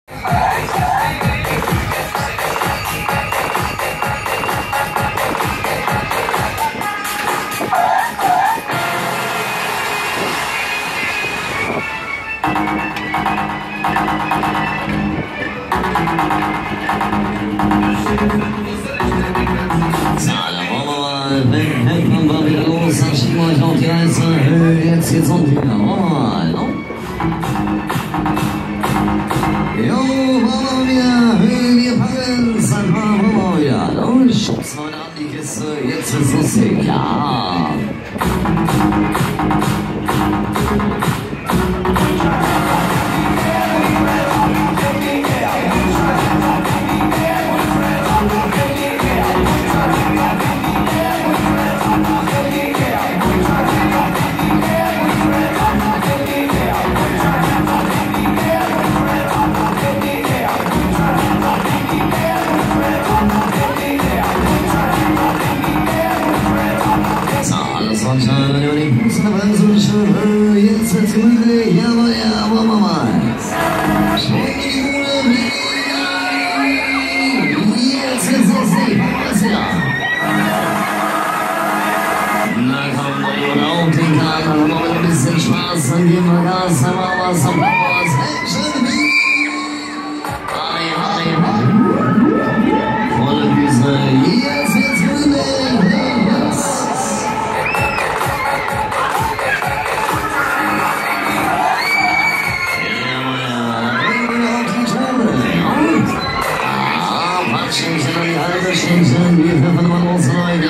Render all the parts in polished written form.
Jetzt geht's um die Normal. Jo, wir packen's, dann machen wir wieder. Und schubst heute an die Kiste, jetzt ist lustig, ja. Jetzt wird's gemütlich, jawohl, ja, wollen wir mal. Schwing die Bude, jetzt ist es nicht, was ja. Na komm, da auf den Kahn, dann haben wir ein bisschen Spaß, dann geben wir Gas, dann machen wir was, dann machen wir was. Hey, schön, volle Bühne, jetzt wird's gemütlich, yes. Wir treffen mal uns Leute,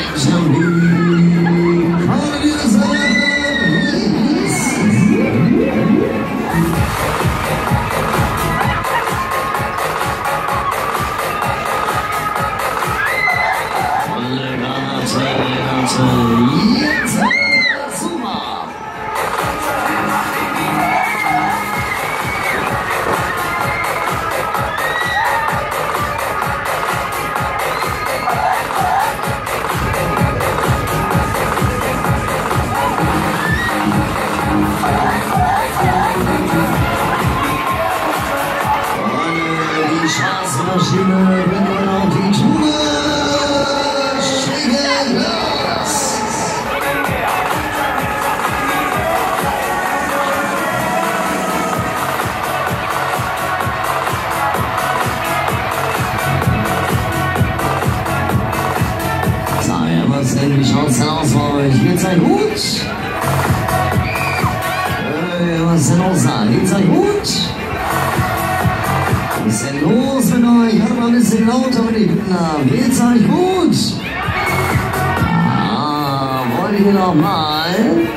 Straßenmaschine, bringt man auf die Tube, schicke los! Sag ja, was denn, wie schaut's denn aus bei euch? Geht's euch gut? Was denn los da? Geht's euch gut? Was ist denn los mit euch? Hört mal ein bisschen lauter mit den Kindern. Geht's euch gut? Ah, wollt ihr noch mal?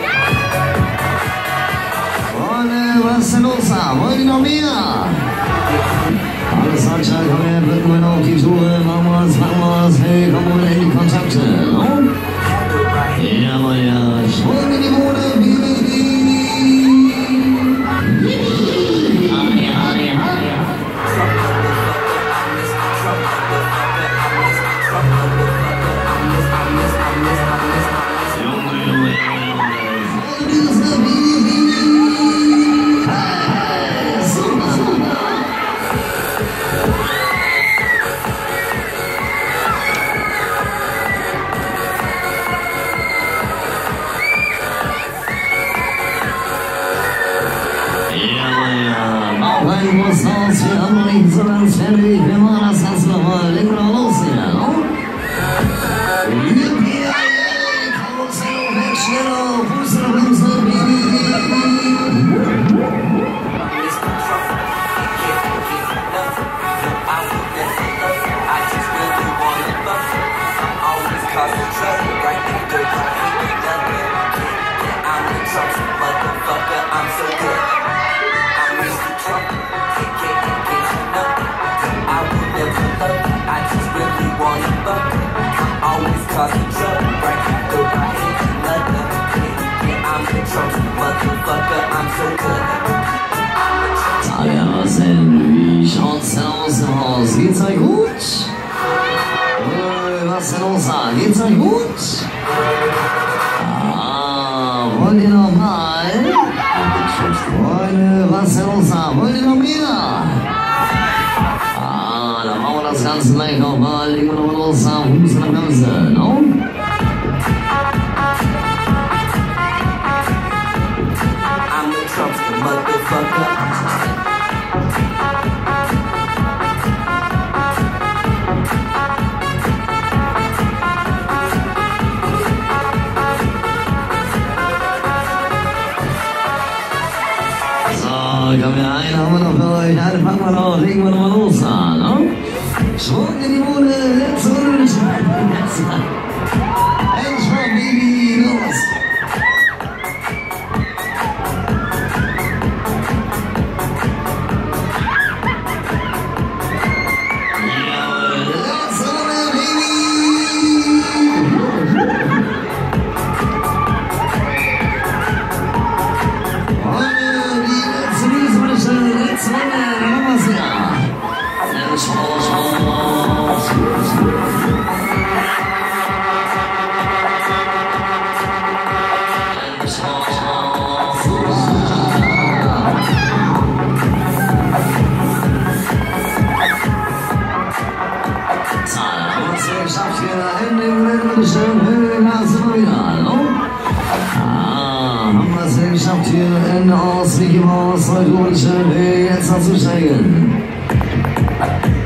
Was ist denn los da? Wollt ihr noch mehr? Alles anscheinend, komm her, drücken wir auf die Tour. Machen wir was, hey, komm mal in die Kontakte. No? Jawohl, ja. Schwung in die Bude, ich muss raus, wir haben noch nicht so ganz fertig, wir machen das Ganze nochmal, legen wir doch los hier, no? Yippie, Karussell, weg, schneller, Fuß nach Bremse, Sag ja, was denn? Wie schaut's denn aus im Haus? Geht's euch gut? Was denn los da? Geht's euch gut? Ah, wollt ihr noch mal? Freunde, was denn los da? Wollt ihr noch mehr? Ganz gleich auch mal, legen wir noch mal los am Fuß und am Ganzen, no? I'm the Trumpster, motherfucker. Komm hier ein, haben wir noch für euch. Eine fangen wir noch, legen wir noch mal los an, no? Schwung in die Bude, letzte Runde. Endspurt, Baby, los! Geschafft hier in Aus, Mickey Mouse, heute schön, jetzt noch zu steigen.